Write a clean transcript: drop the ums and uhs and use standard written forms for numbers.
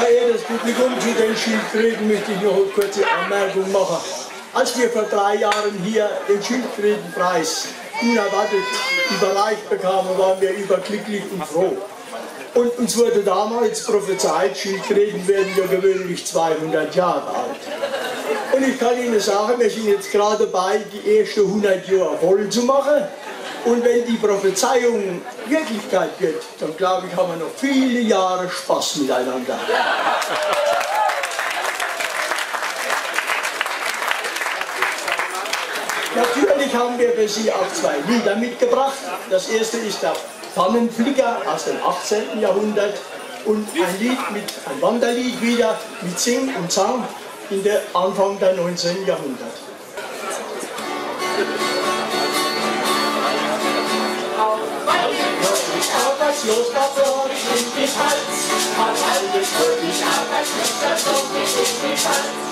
Verehrtes Publikum, zu den Schildkröten möchte ich noch eine kurze Anmerkung machen. Als wir vor 3 Jahren hier den Schildkrötenpreis unerwartet überreicht bekamen, waren wir überglücklich und froh. Und uns wurde damals prophezeit, Schildkröten werden ja gewöhnlich 200 Jahre alt. Und ich kann Ihnen sagen, wir sind jetzt gerade dabei, die ersten 100 Jahre voll zu machen. Und wenn die Prophezeiung Wirklichkeit wird, dann glaube ich, haben wir noch viele Jahre Spaß miteinander. Natürlich haben wir für Sie auch 2 Lieder mitgebracht. Das erste ist der Tannenflicker aus dem 18. Jahrhundert und ein Wanderlied wieder mit Sing und Sang in der Anfang der 19. Jahrhundert. Arbeitslos, davor ich nicht Hals, hat alles wirklich Arbeit, nicht das Lob, ich nicht Hals.